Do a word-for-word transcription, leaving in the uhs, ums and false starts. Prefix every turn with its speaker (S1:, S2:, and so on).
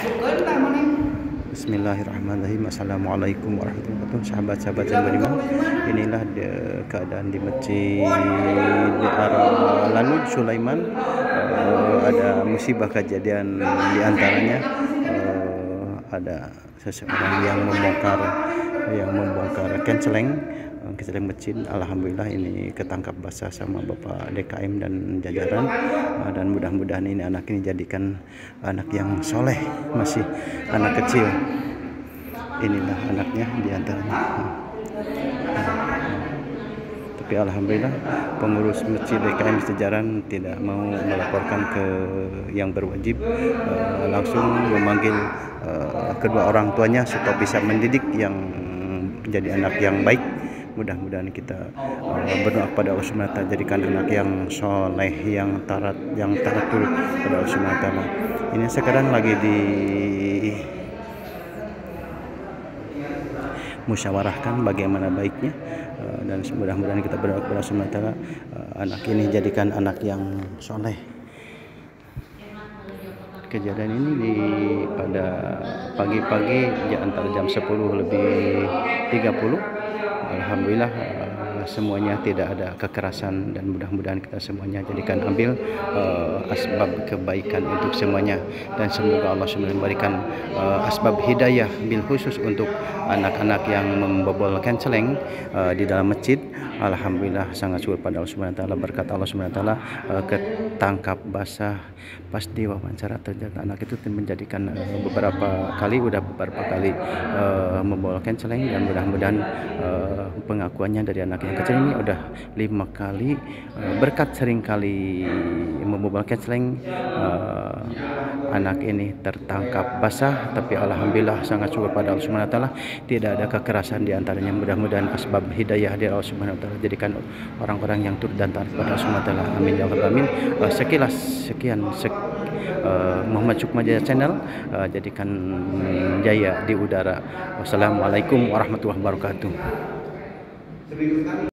S1: Bismillahirrahmanirrahim. Assalamualaikum warahmatullahi wabarakatuh. Sahabat-sahabat yang beriman, inilah de, keadaan di masjid di arah Lanud Sulaiman. Uh, ada musibah kejadian, di antaranya uh, ada seseorang yang membongkar yang membongkar kenceleng kenceleng masjid. Alhamdulillah ini ketangkap basah sama Bapak D K M dan jajaran, uh, dan mudah-mudahan ini anak ini jadikan anak yang soleh, masih anak kecil. Inilah anaknya diantaranya. Tapi alhamdulillah pengurus masjid D K M sejaran tidak mau melaporkan ke yang berwajib, uh, langsung memanggil uh, kedua orang tuanya supaya bisa mendidik yang menjadi anak yang baik. Mudah-mudahan kita uh, berdoa kepada Allah Subhanahu wa taala, jadikan anak yang soleh, yang taat, yang taatul kepada Allah Subhanahu wa taala. Ini sekarang lagi di musyawarahkan bagaimana baiknya, uh, dan mudah-mudahan kita berdoa kepada Allah Subhanahu wa taala, uh, anak ini jadikan anak yang soleh. Kejadian ini di pada pagi-pagi di antara jam sepuluh lebih tiga puluh. Alhamdulillah uh, semuanya tidak ada kekerasan, dan mudah-mudahan kita semuanya jadikan ambil uh, asbab kebaikan untuk semuanya, dan semoga Allah subhanahu memberikan uh, asbab hidayah bil khusus untuk anak-anak yang membobol kenceleng uh, di dalam masjid. Alhamdulillah sangat syukur pada Allah Subhanahu wa taala, berkat Allah Subhanahu wa taala uh, ketangkap basah pas di wawancara. Ternyata anak itu menjadikan uh, beberapa kali udah beberapa kali uh, membawa kenceleng, dan mudah-mudahan uh, pengakuannya dari anak yang kecil ini udah lima kali, uh, berkat sering kali membawa kenceleng, uh, anak ini tertangkap basah. Tapi alhamdulillah sangat syukur pada Allah Subhanahu wa taala, tidak ada kekerasan di antaranya. Mudah-mudahan asbab hidayah dari Allah Subhanahu wa taala, jadikan orang-orang yang turut dan taat kepada Allah Subhanahu wa taala. Amin ya rabbal alamin. Uh, sekilas sekian sek, uh, Muhammad Sukma Jaya Channel, uh, jadikan jaya di udara. Wassalamualaikum warahmatullahi wabarakatuh.